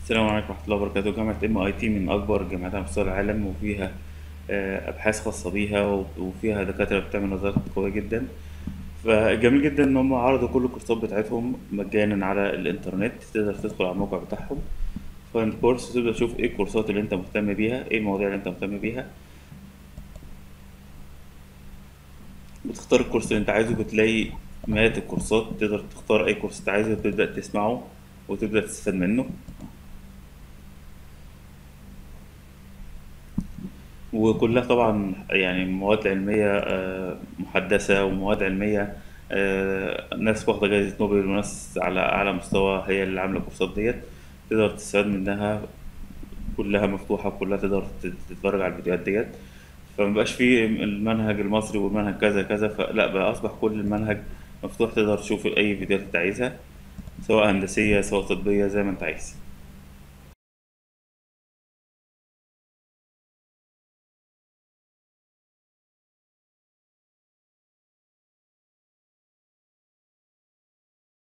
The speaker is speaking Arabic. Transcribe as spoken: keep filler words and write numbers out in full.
السلام عليكم ورحمة الله وبركاته. جامعة ام اي تي من أكبر الجامعات على مستوى العالم، وفيها آه، أبحاث خاصة بيها، و- وفيها دكاترة بتعمل نظريات قوية جدا. فجميل جدا إن هم عرضوا كل الكورسات بتاعتهم مجانا على الإنترنت. تقدر تدخل على الموقع بتاعهم، فايند كورس، وتبدأ تشوف إيه الكورسات اللي أنت مهتم بيها، إيه المواضيع اللي أنت مهتم بيها، بتختار الكورس اللي أنت عايزه. بتلاقي مئات الكورسات، تقدر تختار أي كورس أنت عايزه وتبدأ تسمعه وتبدأ تستفاد منه. وكلها طبعا يعني مواد علمية آه، محدثة، ومواد علمية آه، ناس واخدة جايزة نوبل، وناس على أعلى مستوى هي اللي عاملة الكورسات ديت. تقدر تستفاد منها، كلها مفتوحة، كلها تقدر تت- تتفرج على الفيديوهات ديت. فمبقاش فيه المنهج المصري والمنهج كذا كذا، فلا بقى أصبح كل المنهج مفتوح، تقدر تشوف أي فيديوهات أنت عايزها، سواء هندسية سواء طبية، زي ما أنت عايز.